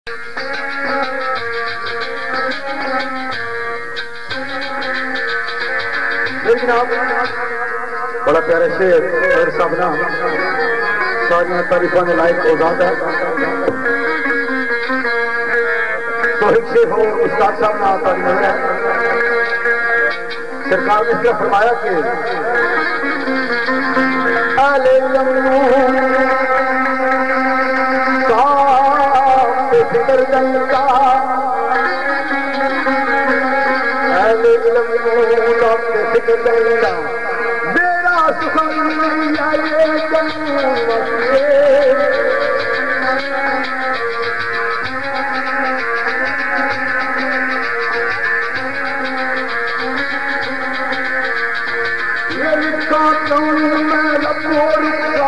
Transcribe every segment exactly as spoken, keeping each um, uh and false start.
बड़ा प्यारे शेर और सबना सारिया तारीफा ने लायक आजाद है। तो एक शेर हो उस्ताद साहब ने आता है। सरकार ने इसका फरमाया कि अले फिक्र जनता फिक्र जनता मेरा सुखम ये लिखा कौन मैं लपोर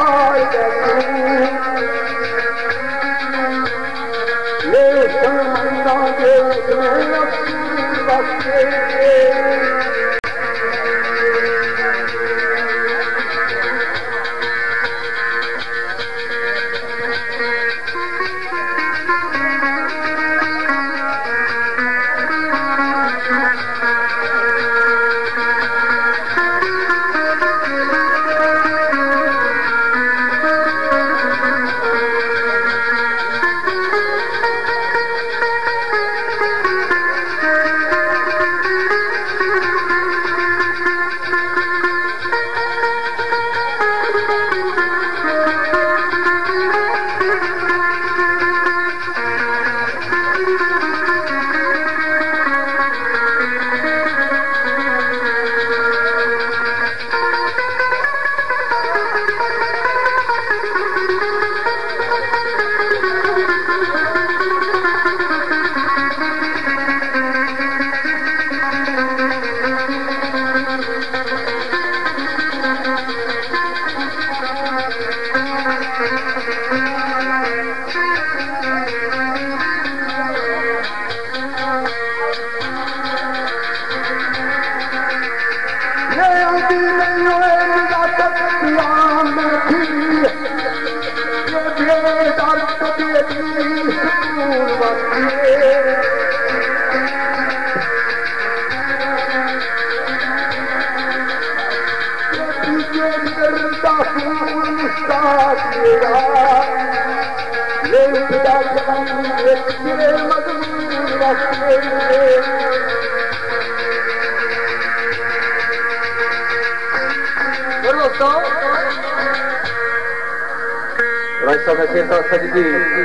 सजदी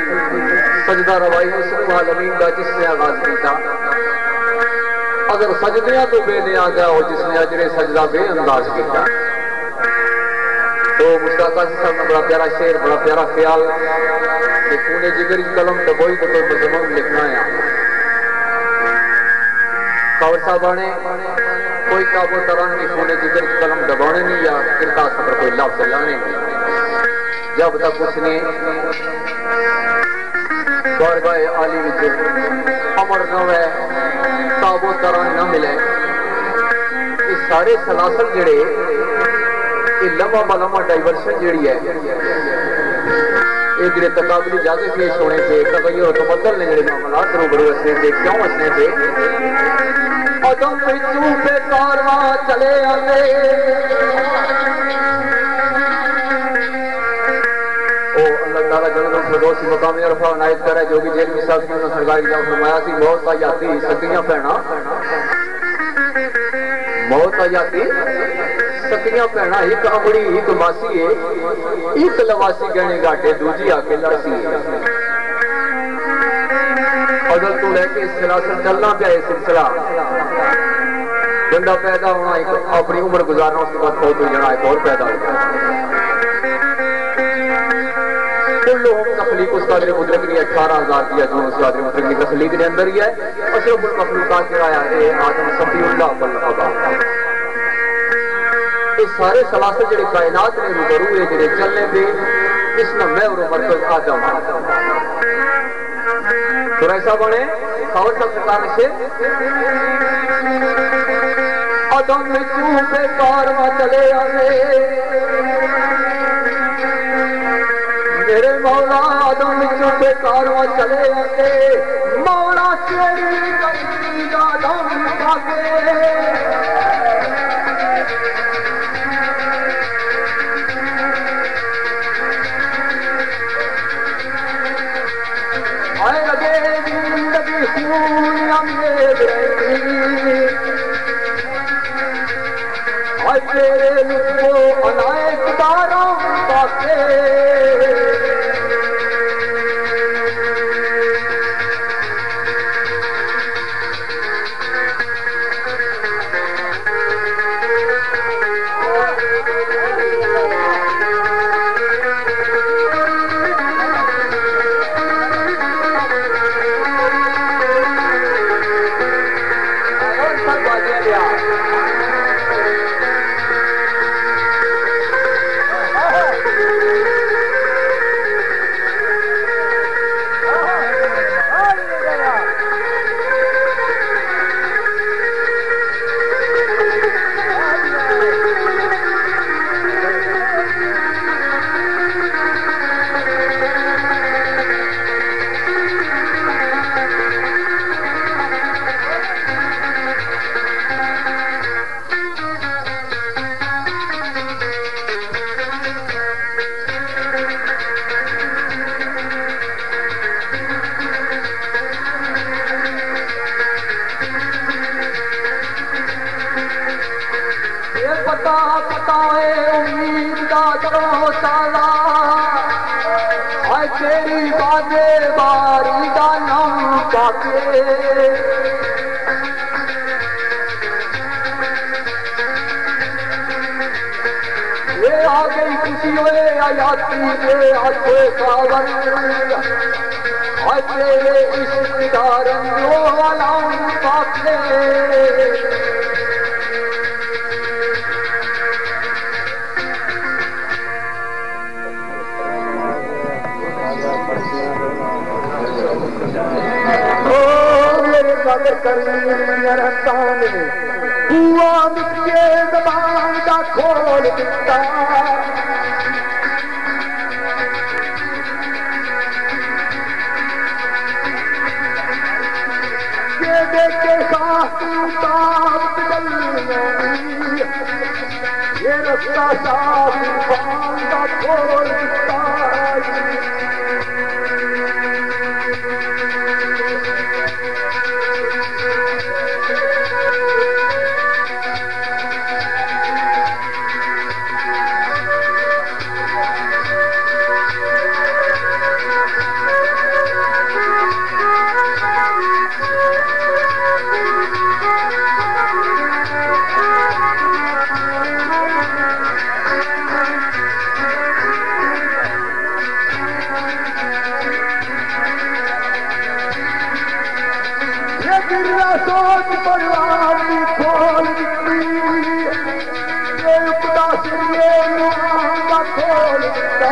सजदा रवाई आलमीन का जिसने आगाज किया। अगर सजदियां तो बेनियाज है और जिसने अजरे सजदा बेअंदाज किया। तो मुश्ताक साहब ने बड़ा प्यारा शेर बड़ा प्यारा ख्याल कि पूरे जिगरी कलम दबोई तो कोई मजमून लिखना है। कावर साहब ने कोई काबो तरह की पूरे जिगर की कलम दबाने नहीं या किरता पर कोई लफ्ज लाने नहीं जब तक उसने दरगाह आली विच अमर न हुए ताबो तरह न मिले। ये सारे सलासल जड़े ये लम्बा बलम्बा डाइवर्शन जड़ी है ये जो तकाबली जाके पेश होने थे तगैर तो बदल ने जो मामलात रूबरू हसने थे क्यों हसने थे अदम पे कारवा चले आते फिरदौसी मकाम अरफा नायत करे जो भी जेल में साहब ने सरकारी जाम फरमाया सी मौत आ जाती सकियां भैणा मौत आ जाती सकियां भैणा एक अमड़ी एक मासी है एक लवासी गहने घाटे दूजी आके लासी अदल तो लेके सिलसिला चलना पे सिलसिला बंदा पैदा होना एक अपनी उम्र गुजारना उसके बाद बहुत हो जाना एक और पैदा होना तखलीक उस कादिर मुदरक ने अठारह हजार दिया जो उस कादिर मुदरक की तखलीक के अंदर ही है अशरफुल मखलूकात कराया है आदम सफीउल्लाह वल अबा। ये सारे सलासल जेडे कायनात ने रूबरू है जेडे चलने पे इसमें मैं और मरकज आदम तो ऐसा बने खावर साहब सरकार से आदम में क्यों बेकार चले आए मेरे मौला आदम के कारवां चले आते मौला तेरी गली दा दम पाके आए लगे जिंदगी खून अमीर रहती आए तेरे लुत्फो अनायक दारों पाके पता पताए उम्मीद का करो साला आए तेरी बाजे बारी का नाम पाके ये आ गई खुशी हुए आयाती के हाथे सावर आए तेरे इश्क का रंगो वालाम पाके बुआ मुझे जबान का खोल दिता ये देखे साथ ये रास्ता साफ जबान का खोल दिता सोच परिवार की खोल दी ये उपदा सिरिये का खोल दिता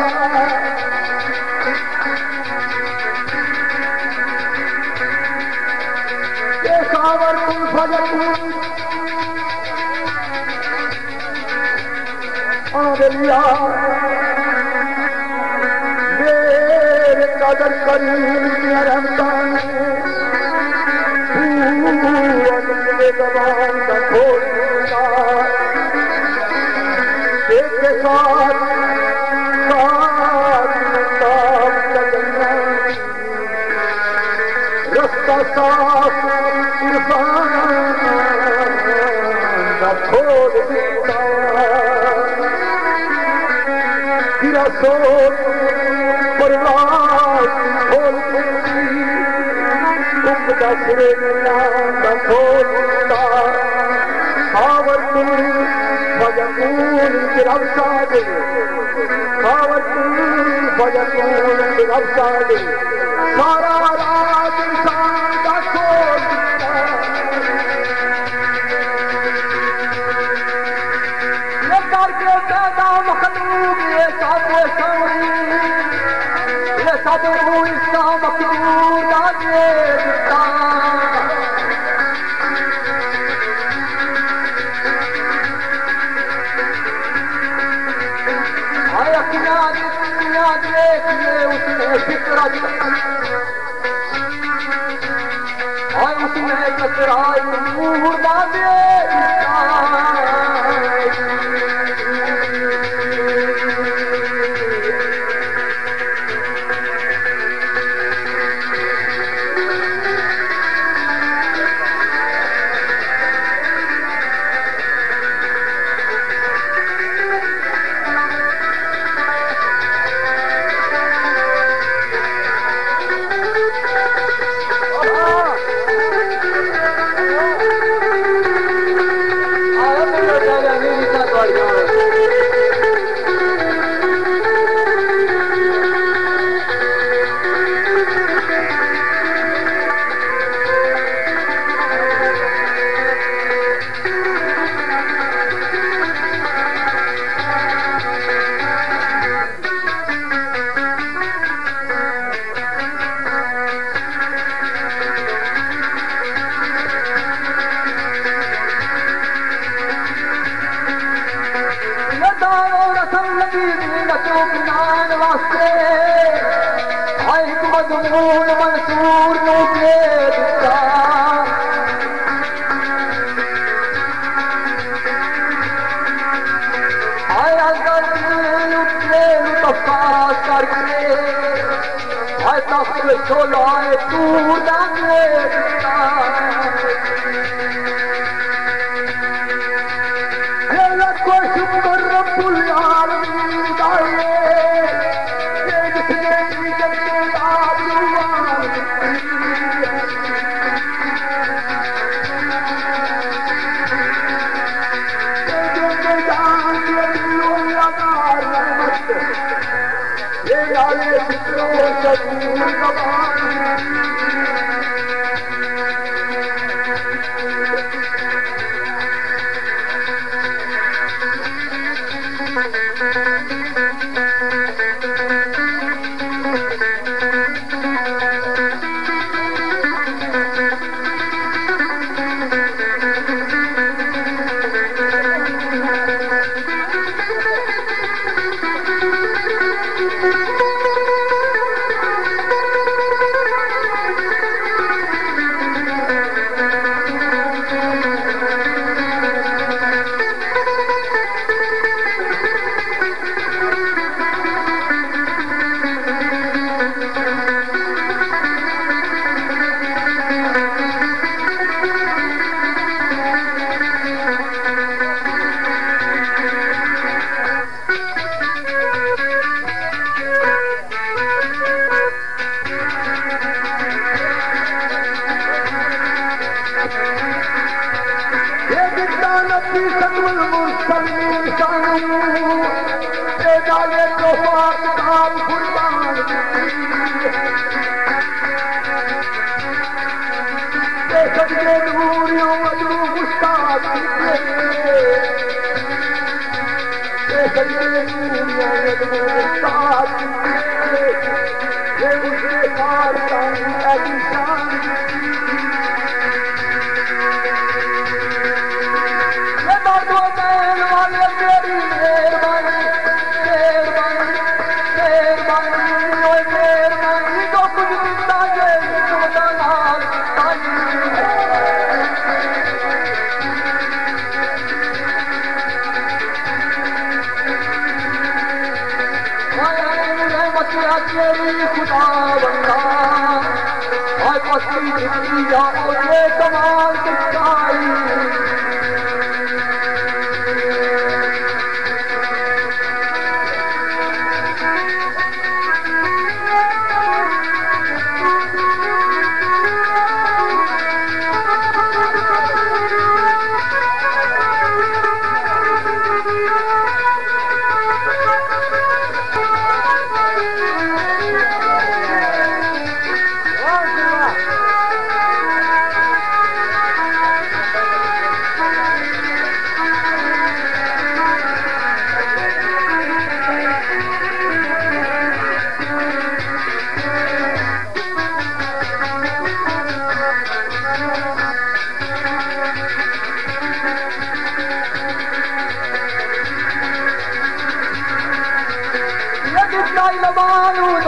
ये सावर कुल फजल आदलिया मेरे कदर करीब रहमतान जबान का खोल दिया एक साथ रास्ता साफ इरफान का खोल दिया तेरा सोच परिवार खोल दी उपदा सिरे का खोल Powerful, powerful, Rabsade. Powerful, powerful, Rabsade. Sara raat insan ka khol ye karke पैदा मखलूक ये सादे सौरी ये सादे इसका मखलूक लागे दिता आया किया दुनिया देखिए उसने फिक्र नसराई नूर बाबे मंसूर आया उठे करके छोलाए तू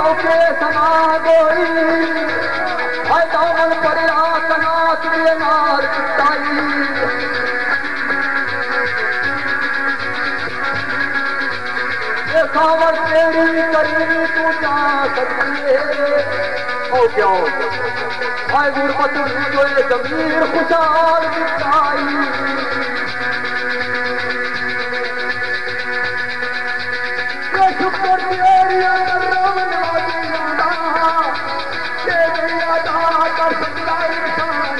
समा गोई, हाय दामन पर आसना सावर तेरी करी तू जा सकती है ओ क्यों हाय गुरबत जो जमीर खुशहाल दिखाई ये शुक्र तेरी राम नाजियाना तेरी अदा कर सकता इंसान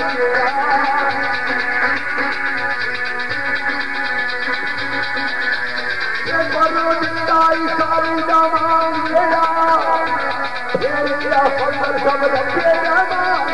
ये बनो जिंदाई सारी जवान मेरा तेरा फजल सब रखे जवान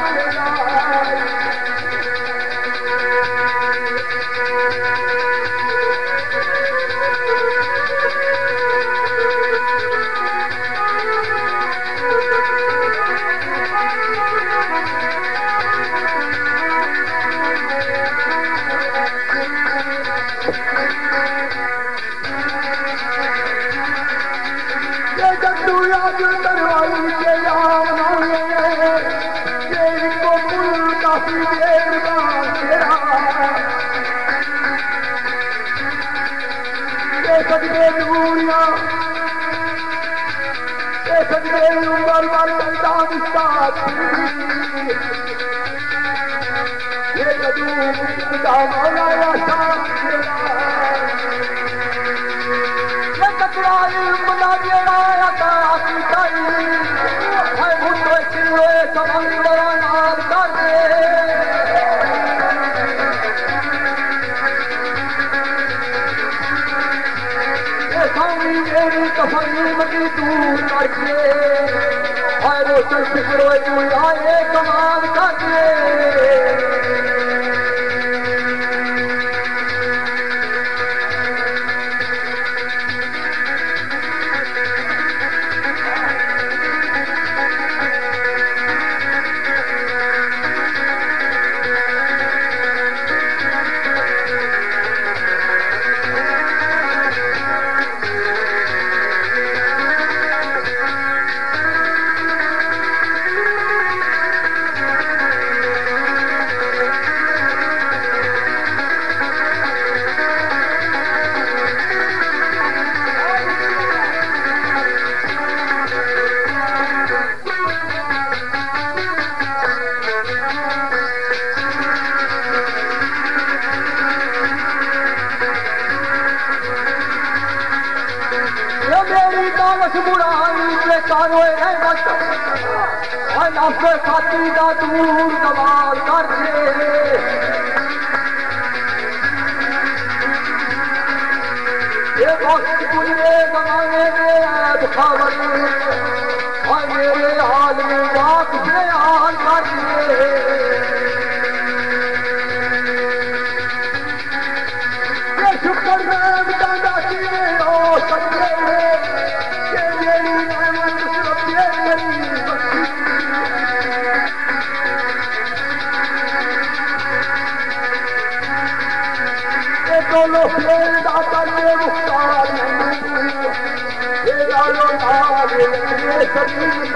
दूर करके हाय वो चल फिक्रो तू आए कमाल करके खाती का दूर कमाल करके ये वक्त पूरे जमाने में ऐब खबर और मेरे हाल में बात से हाल करके ये शुक्र में दादा की हो सकते कि मेरी रहमत सब ये मेरी दोनों फेर दाता के मुख्तार ये लालो नाल ये सभी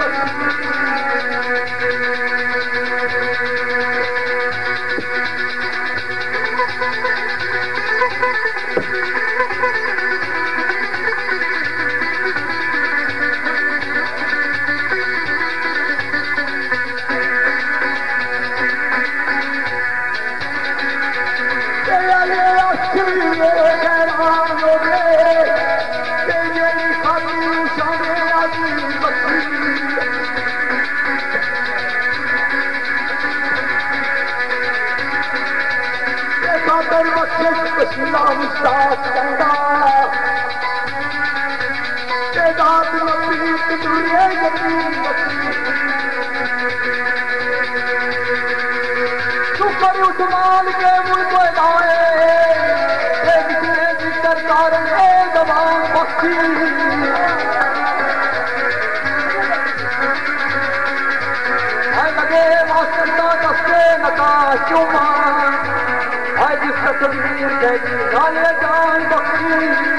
उठमान के मुल्क दाए सरकार जवान बख्शी लगे वास्ता दस्ते नकाश चुमा जिस तस्वीर कहती नाले जान बख्शी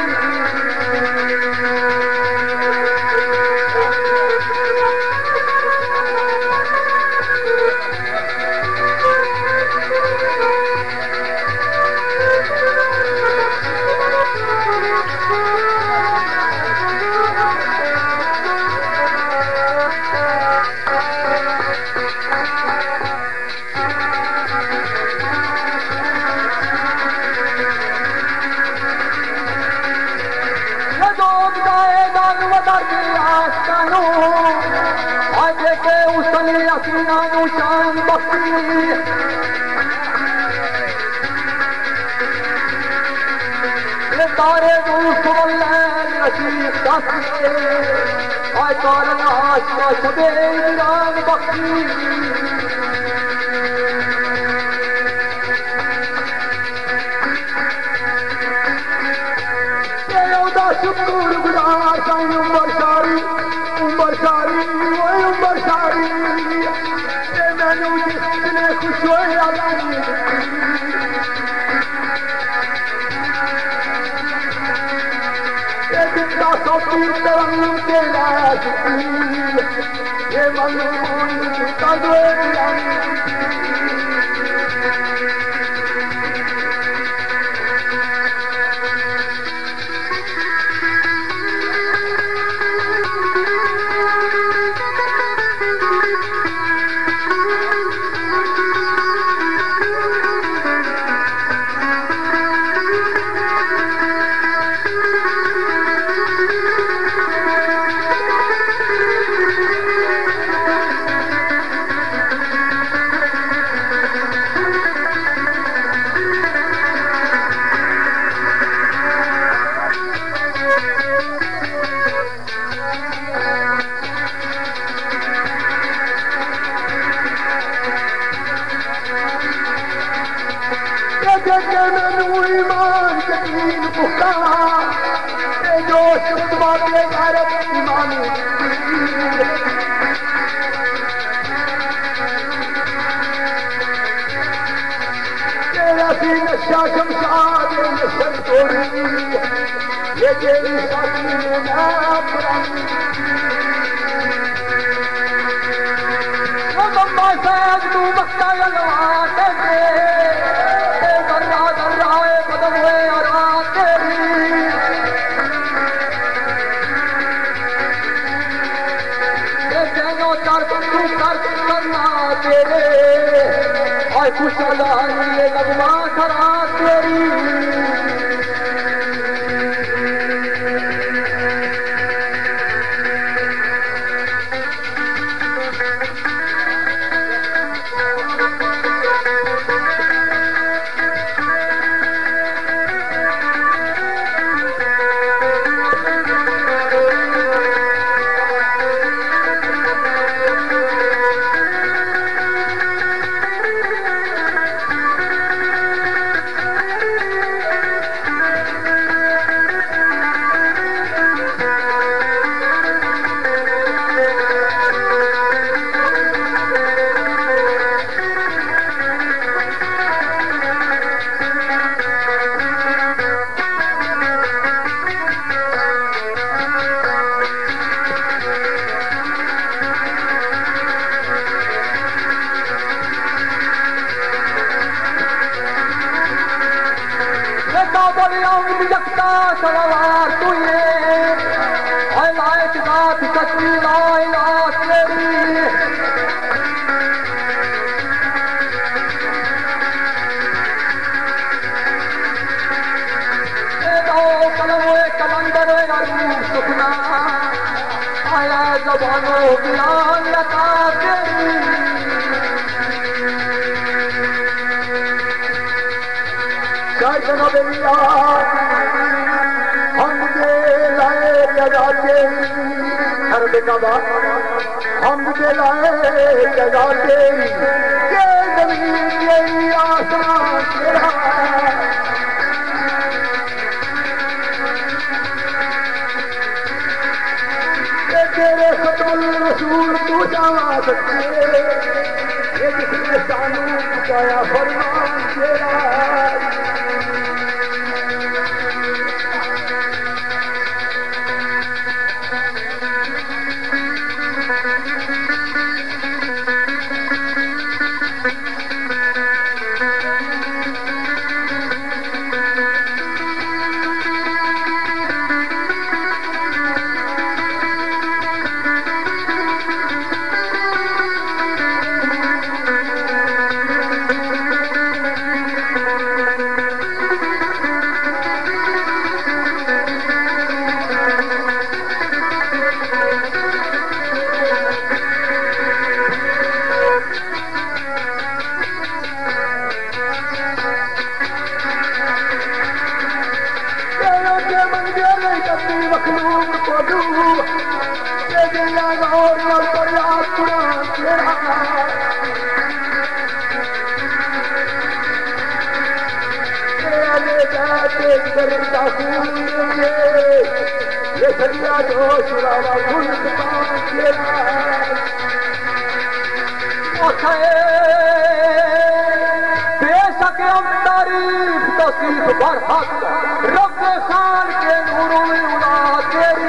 बेशक हम तारीफ तसीफ बरहक रब खान के नूरों में उड़ा तेरी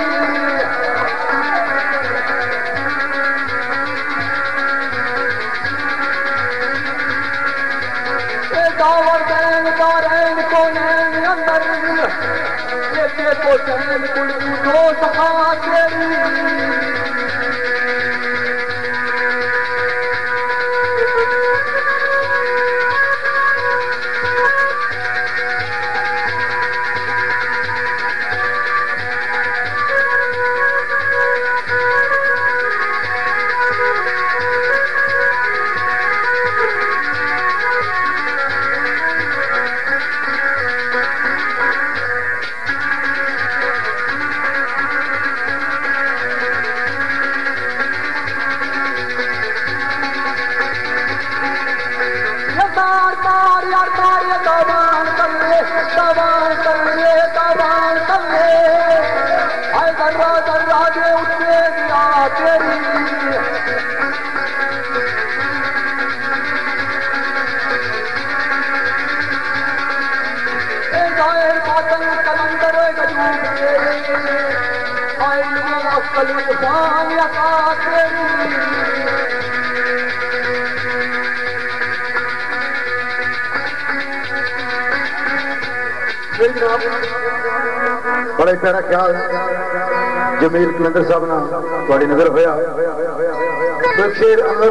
दावर दैन दारैन को नैन अंदर ये को चैन कुल जो सखा तेरी बड़ा ही प्यारा ख्याल जमील कलंदर साहब ना थोड़ी नजर होया शेर अंदर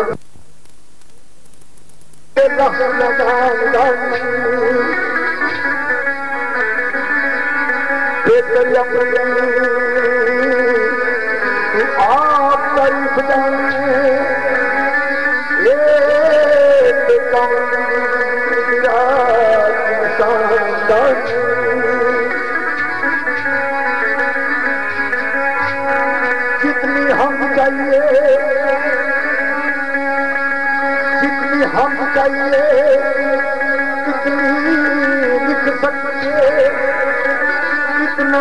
आप तारीफ जितनी हम चाहिए जितनी हम चाहिए कितनी लिख सकते कितना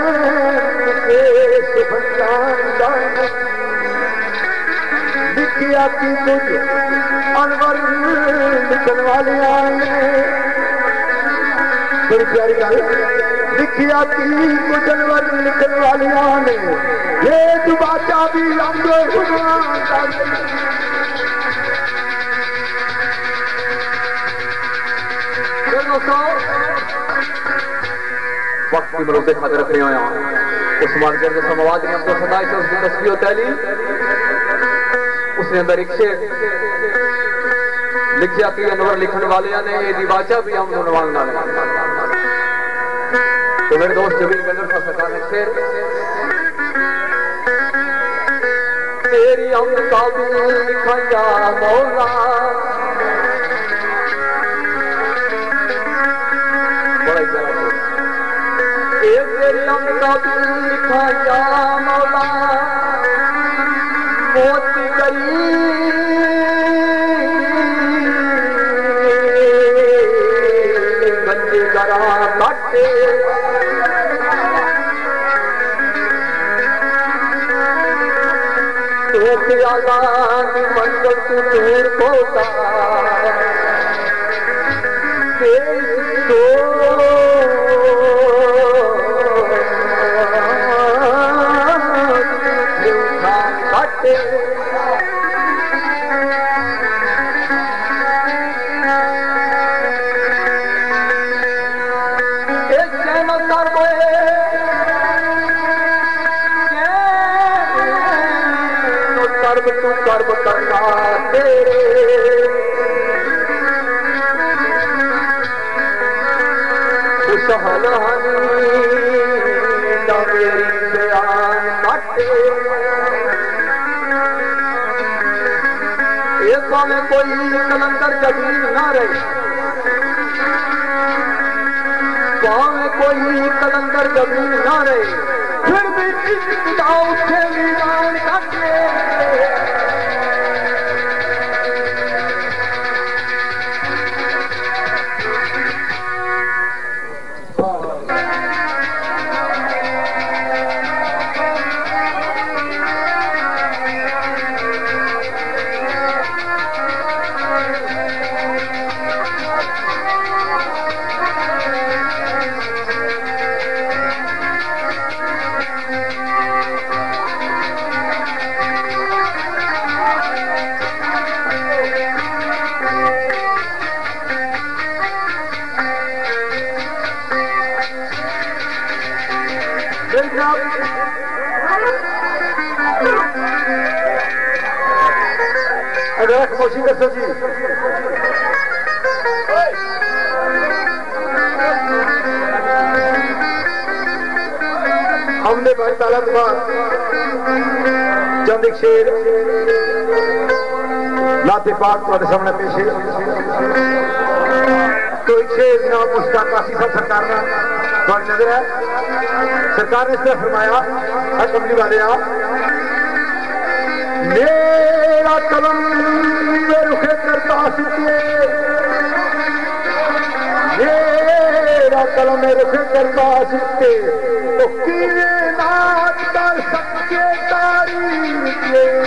लिखिया की कुछ अनवर लिखन वाले बड़ी प्यारी गल लिखिया की कुछ अनवर लिखन वाले ने ये दुबाचा भी लंबे वक्त की मरोजे खाते रखने आया उस्मान के अंदर समाज ने हमको सदाई से उसकी तस्वीर तैली उसने अंदर एक शेर लिखिया की अनवर लिखने वाले ने ये दिवाचा भी हम नवांगना तो मेरे दोस्त जमील गंजर का सरकार ने शेर तेरी हम काबिल लिखाया मौला तेरी हम काबिल लिखाया मौला मोती करी गंजे गरा काटे मंगल तू दूर होता तू कर्म करना तेरे खुशहाली मेरी बयान काटे एक में कोई कलंदर जमीन ना रहे में कोई कलंदर जमीन ना रहे फिर भी उठे वीरान काटे अगर खामोशी कर सो जी। हमने भाई ताला बाद चंद एक शेर लाते पाक तुम्हारे सामने पेश है। तो एक शेर जनाब मुश्ताक कासी साहब सरकार का तुम्हारी नजर है। सरकार ने इस तरह फरमाया हर कमली वाले आप मेरा कलम में रुखे करता सिद्धे मेरा कलम में रुखे करता सिद्धे तो कीरे नाथ कर सच्चे तारीफ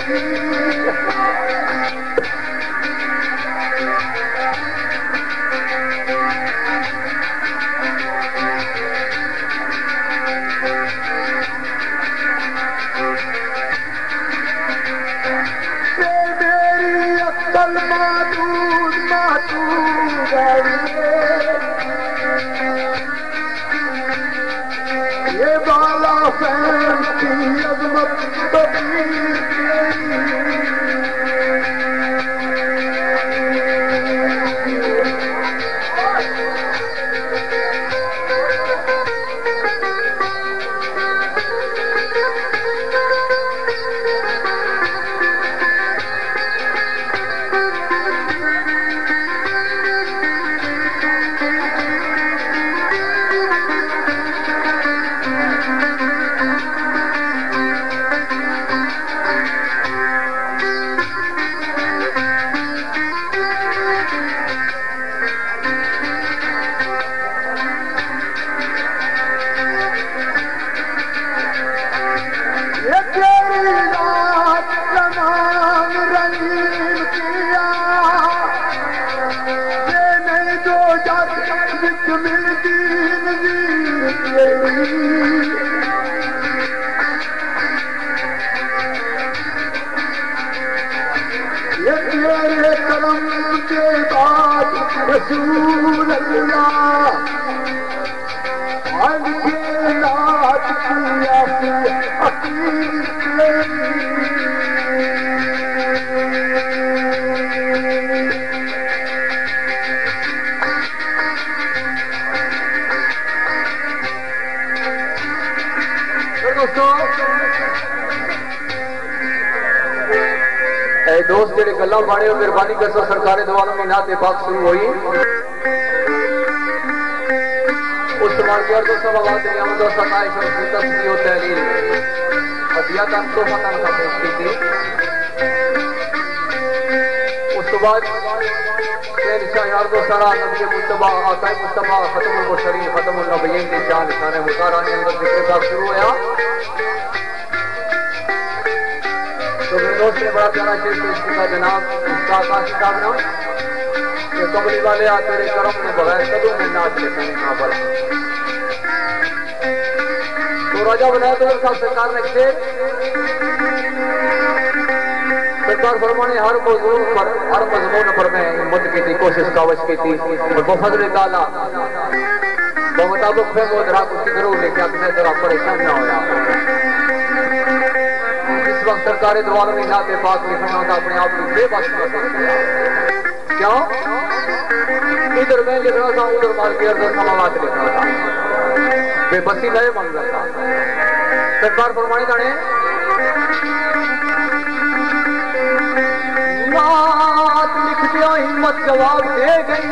ये बाला फैन की अजमत रसूल अल्लाह आज के नाथ किया से दोस्तों दोस्त जेडे गल्ला बाड़े मेहरबानी करसो सरकारे दवालों में नाते पाक शुरू हुई उस सवाल के अर्दो सब आवाज ने आमदो सताइश और तस्वीर और तहलील हदियातन तो फतन का पेश की थी। उस बाद शेर शाह अर्दो सरा नबी मुस्तफा आका मुस्तफा खत्मुल मुरसलीन खत्मुल नबिय्यीन की शान शान मुतारा ने अंदर जिक्र का शुरू हुआ। तो मेरे दोस्त ने बड़ा प्यारा शेर पेश किया जनाब मुश्ताक कासी साहब ने कि कमली वाले आ तेरे करम ने बगैर कदों में नाच लेते हैं यहाँ पर। तो राजा बनाया तो साहब सरकार ने शेर सरकार फरमाने हर मौजूद पर हर मजमून पर मैं हिम्मत की थी कोशिश कावश की थी और बफजल ताला मुताबिक फिर वो जरा कुछ जरूर लेके आप मैं जरा परेशान ना होया। इस वक्त सरकार दवालों में नाते पाक लिखना होता अपने आप को बेबस कर दिया। क्यों इधर मैं लिख रहा था उधर मार के अंदर समावाद लिख रहा था बेबसी नए मंजर था। सरकार फरमाई जाने नात लिख दिया हिम्मत जवाब दे गई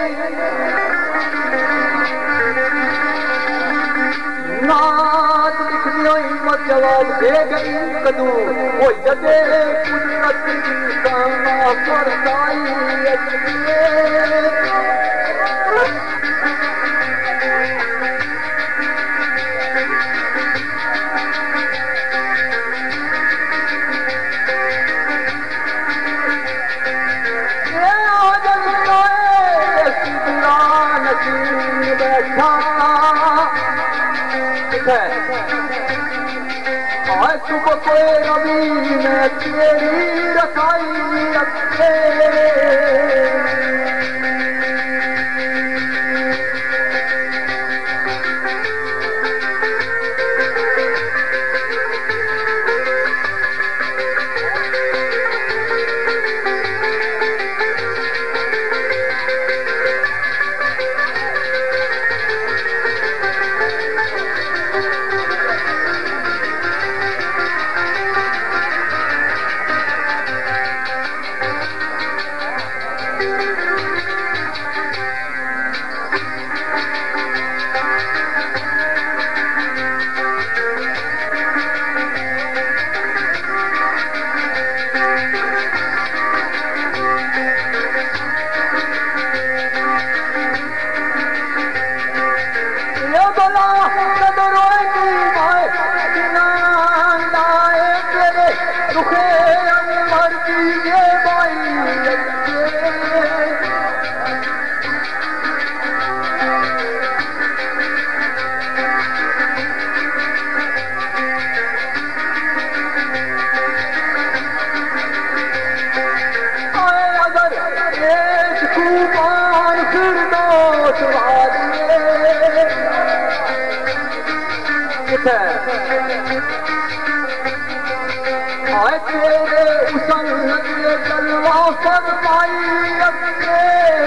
नात लिख दिया हिम्मत जवाब दे गई कदू वो जदे कुदरत इंसाना फरसाई आज सुबह कोई रवि में तेरी रखाई रखे है आए तेरे उसन नगले जलवा पर पाई रखे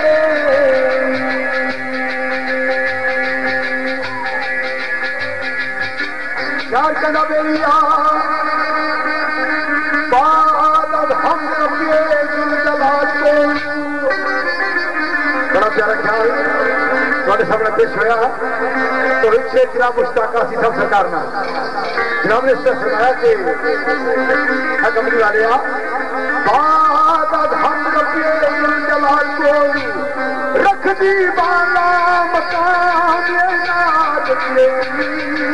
यार कहना बेरिया बाद हम कपिए दिल जलाल को बड़ा प्यारा ख्याल थोड़े सामने पेश होया तो एक से जनाब मुश्ताक सी सब सरकार ना जनाब ने इससे फरमाया कि कमली वाले आ बाद हम कपिए दिल जलाल को रख दी बाला मकान ये याद तेरी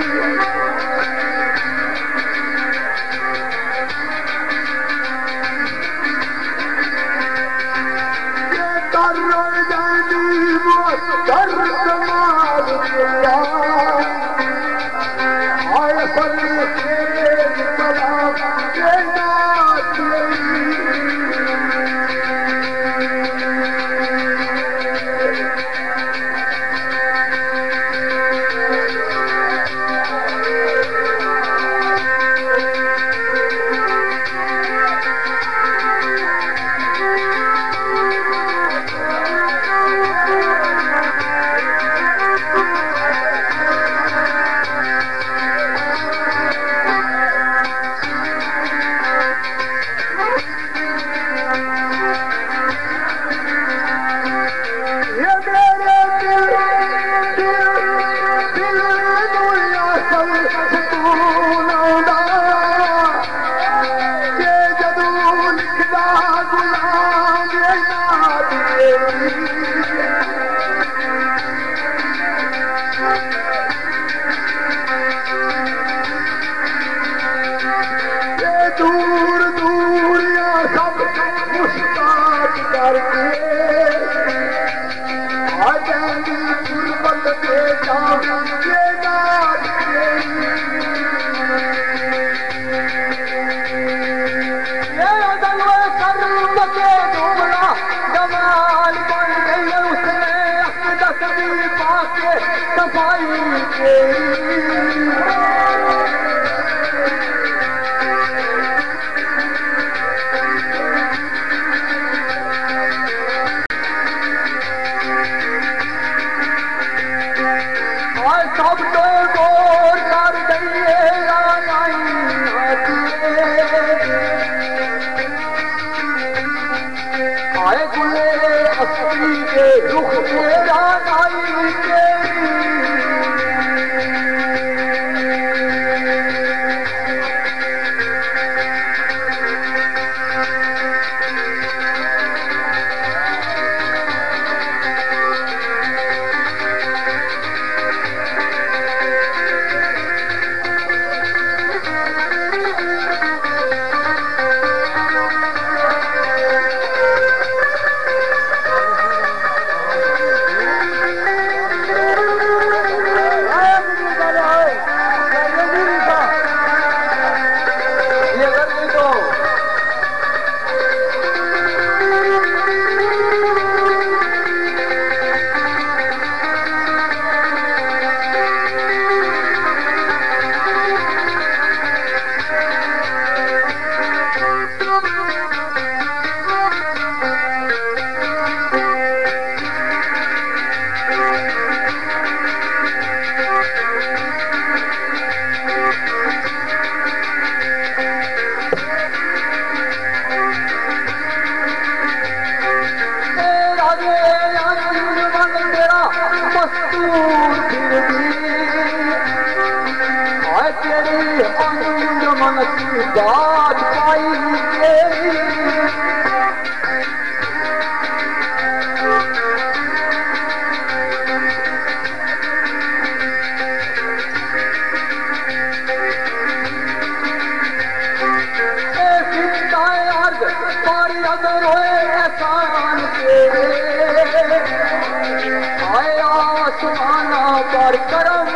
पर करम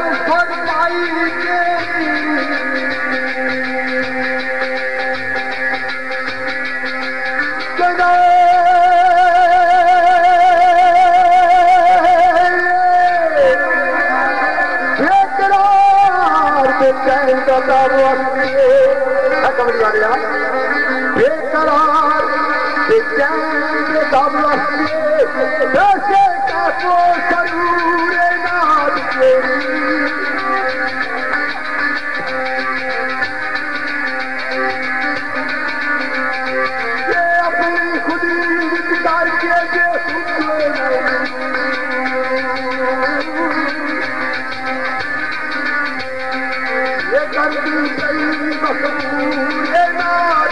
फरमाई वैसे काको सरूरे नाद तेरी ये अपनी खुदी विकार के जे सुखले ये करती सही मखबूरे नाद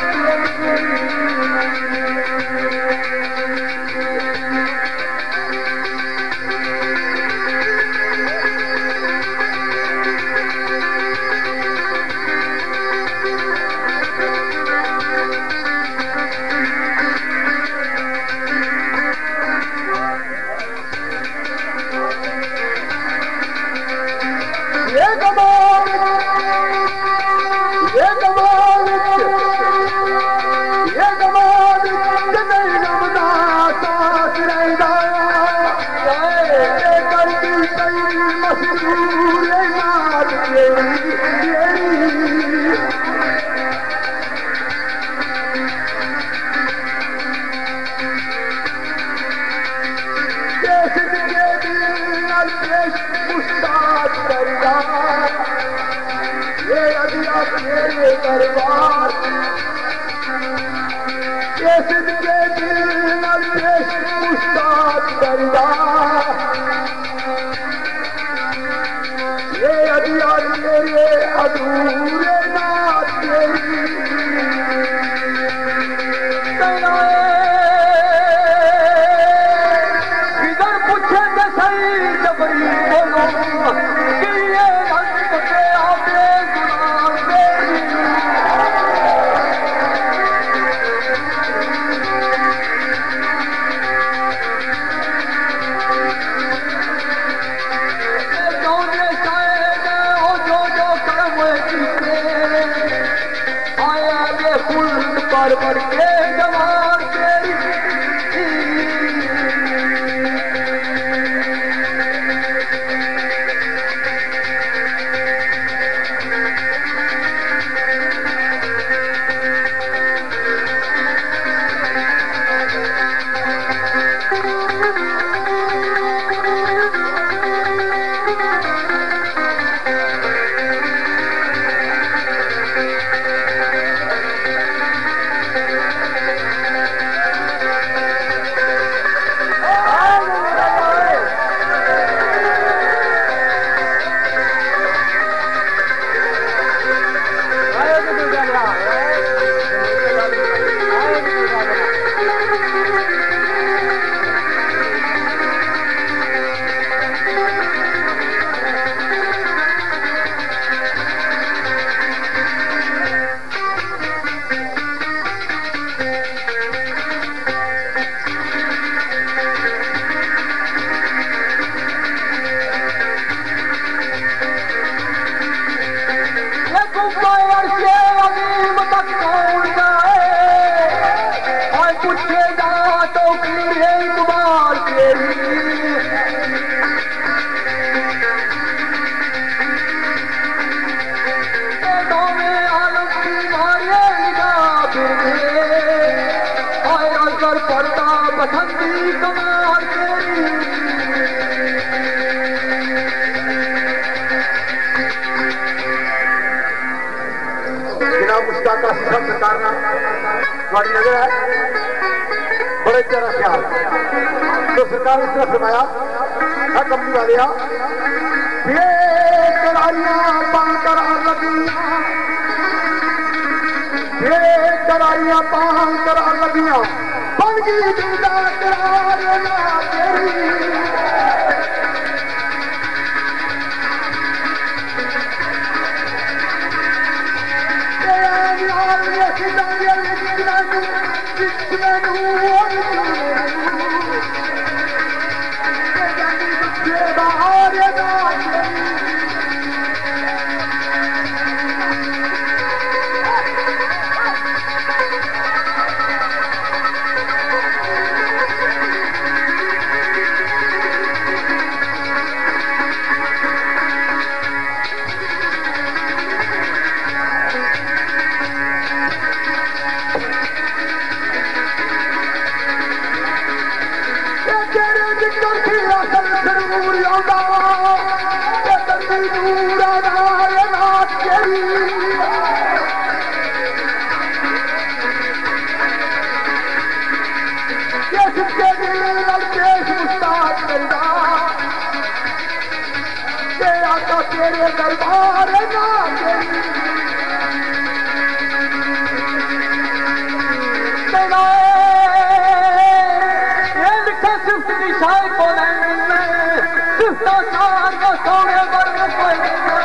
ये कमाल ये कमाल ये कमाल नहीं नमदा साथ रहदा ये करती सही मशहूर नाद तेरी देश के दिल नल पेश मुस्ताद करदा ये अदिया तेरे दरबार ये सिद्ध के दिल नल पेश मुस्ताद करदा ये अदिया तेरे अधूरे नाद तेरी किधर पूछे तो सही जबरी बोलो कि ये रंग के आगे गुनाह तेरी जो ने शायद हो जो जो कर्म कीते आया ये फूल पर पर के जवान तेरी सरकार तुम्हारी नजर है बड़े चेहरा ख्याल तो सरकार ने सिर्फ फरमाया है कंपनी वाले ये करारियां पान करा लगी ये करारियां पान करा लगियां बन गई जिंदा करार ना तेरी आंदा ते तंदी दूरा नाल नाच तेरी किस के दिल नाल पेश मुस्ताद करदा ते आका तेरे दरबार ना तेरी शाही बोलेंगे सिफ्ता सार का सोने वर्ण कोई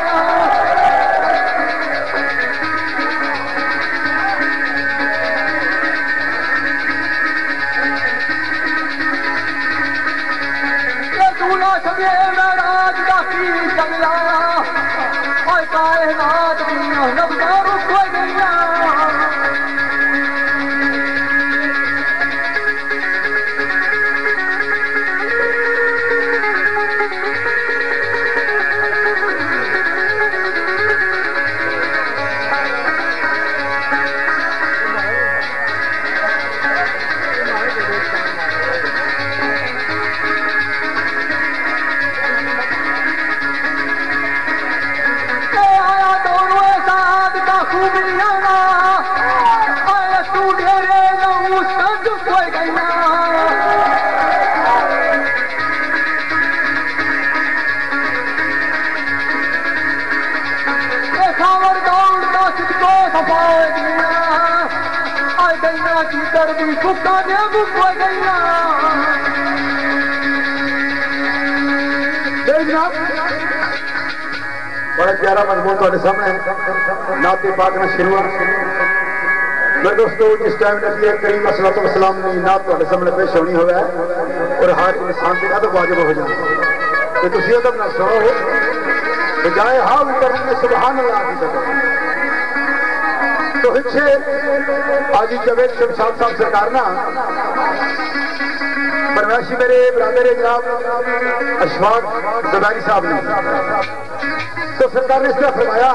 ये दूल्हा सभी मेराज का की चला और कायनात दुनिया नवदारू कोई नहीं बड़ा प्यारा मजमून ਤੁਹਾਡੇ सामने नाते पाक में शुरू मैं दोस्तों जिस टाइम नबी करीम अस्सलातु वस्सलाम ने नात ਤੁਹਾਡੇ सामने पेश होनी होवे और हर इंसान के अदब वाजिब हो जाए तो तुसी अदब ना सुनो बजाय हाँ करने में सुभान अल्लाह की जगह तो हिच्छे आजी जवेद शमशाद साहब सरकार ना परवैशी मेरे ब्रादर जनाब अशफाक ज़ुबैरी साहब ने तो सरकार ने इसका फरमाया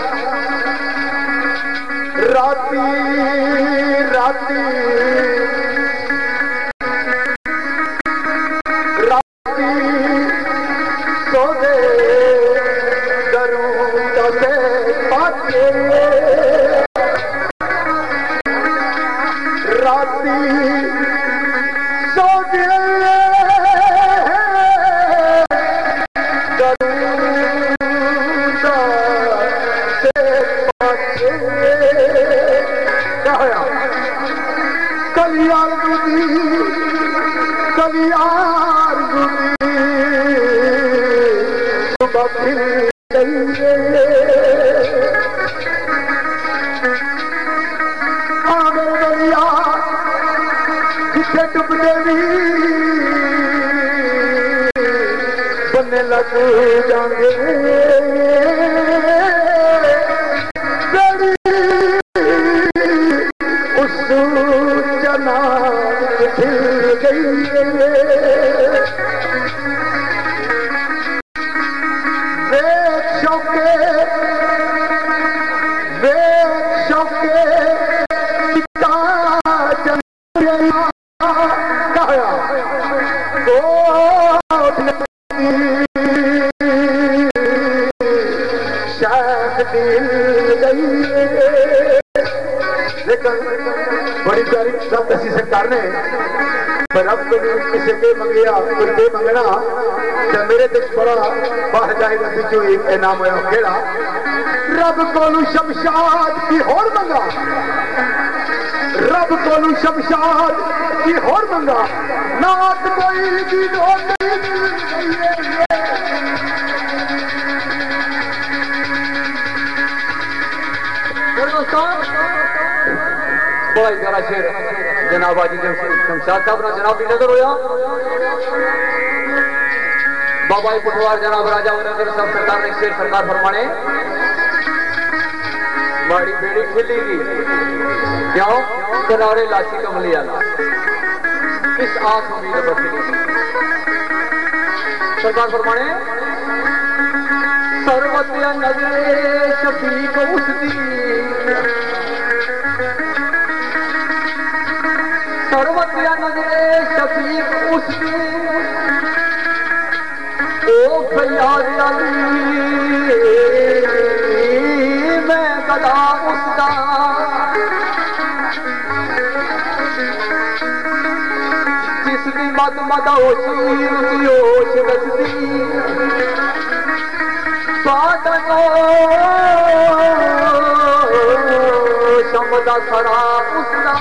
राती राती राती सो दे दरूद से पाके राती सो दे कलियार गुदी कलियार गुदी सुबह फिर गई आगे दरिया जिथे डुबने भी बनने लग जाएंगे बड़ी प्यारी सब दसी सरकार ने रब को किसी के मंगिया कोई के मंगना तो मेरे दिल बड़ा बाहर जाएगा बिचू एक इनाम होया केड़ा रब कोलू शमशाद की होर मंगा रब कोलू शमशाद की होर मंगा नात कोई भी दोस्त बड़ा प्यारा शेर जनाब आजी शमशाद साहब जनाब की नजर होया बाबा पुटवार जनाब राजा नगर साहब सरकार ने शेर सरकार फरमाने बड़ी बेड़ी खिली की क्यों किनारे लाची कमली आला इस आस उम्मीद बखली सरकार फरमाने सर्वत्या नजरे शफीक उसदी सर्वत्या नजरे शफीक उसदी ओ फरियाद अली मैं गदा उसदा जिसकी मद मदोशी उसकी होश दसदी साधनो शमदा सरा उसदा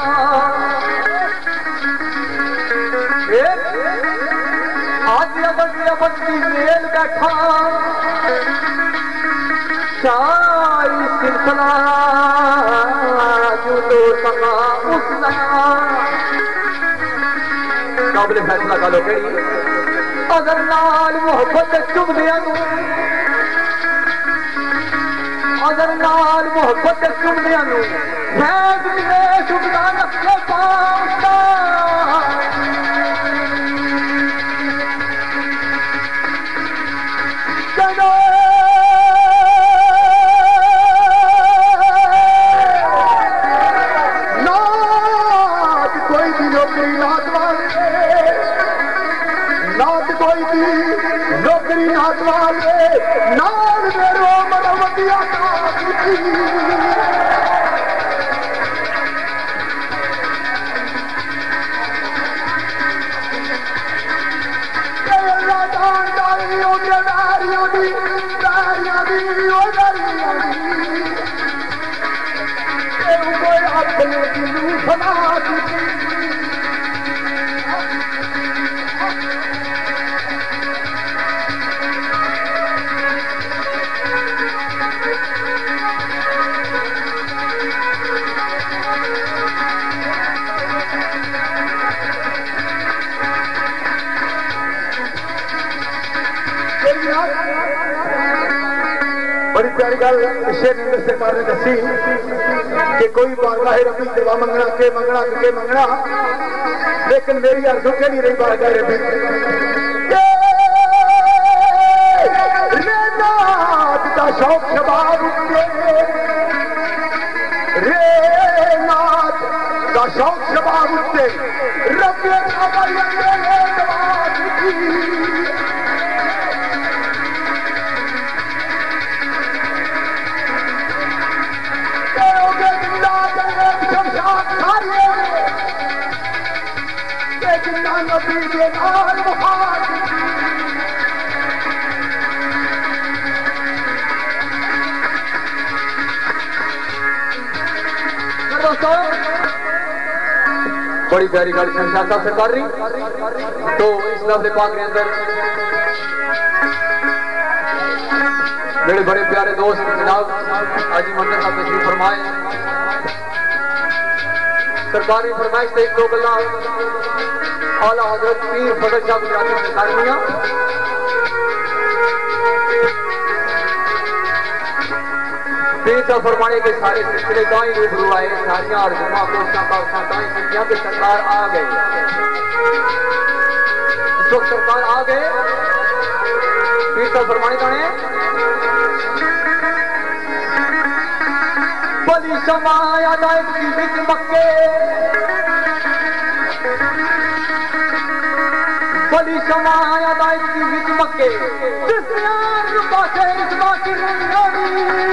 आज अबकी अबकी मेल बैठा शाही सिलसिला जूदो सका उसदा काबिल फैसला गालो केड़ी अगर नाल मोहब्बत चुमदियां नू अगर नाल मोहब्बत चुमदियां नू फैज मिले चुमदा नक्के पाउंदा चलो नात कोई भी नौकरी नात वाले नात कोई भी नौकरी नात वाले नाल मेरो मनवतिया अपने दिलू फला बड़ी प्यारी गल शेर सरकार ने दसी कि कोई बारगाह रबी दवा मंगना के मंगना के मंगना लेकिन मेरी अर्जू के नहीं रही बारगाह रबी नाथ का शौक शबाब रे नाथ का शौक शबाब उत्ते रबी नबी के नाल मुहार बड़ी प्यारी गाड़ी शमशाद साहब से कर रही तो इस लफ्ज़ पाक के अंदर मेरे बड़े प्यारे दोस्त जनाब हाजी मोहम्मद साहब तशरीफ फरमाए सरकारी फरमाइश से एक दो गल्ला आला हजरत पीर फजल शाह गुजराती ने करनिया पीर साहब फरमाने के सारे सिलसिले दाई रूबरू आए सारियां अर्जुमा कोशिशां कावशां दाई सिद्धियां के सरकार आ गए इस वक्त सरकार आ गए पीर साहब फरमाने जाने बली समाया दायक की बिच मक्के बड़ी समाया दायक की बिच मक्के जिसयार पासे इस बाकी रंगनी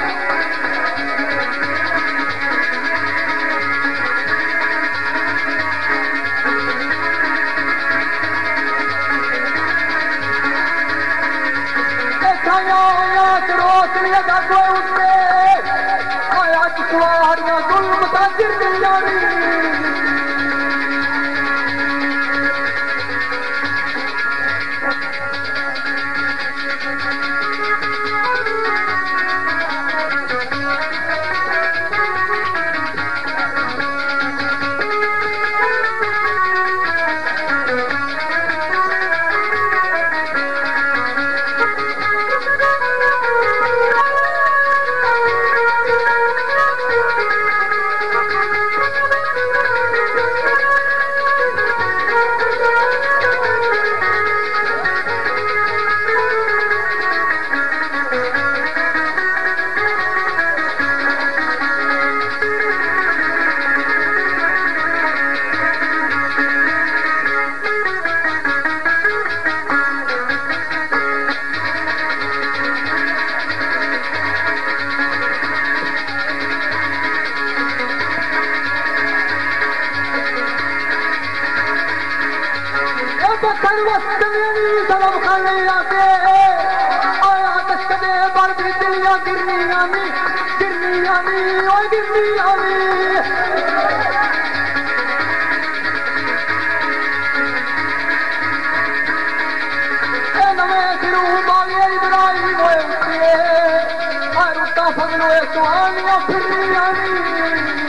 देखा याद रोशनी का कोई उठे आया चुआरियां जुल्म ताजिर दियानी सलब खाने आके आया दस्त दे बड़ भी दिलियां गिरनियां नी गिरनियां नी ओए गिरनियां नी ए नवे सिरू बागे इब्राहिम होए उठे आ रुता फगलो सुहानियां फिरनियां नी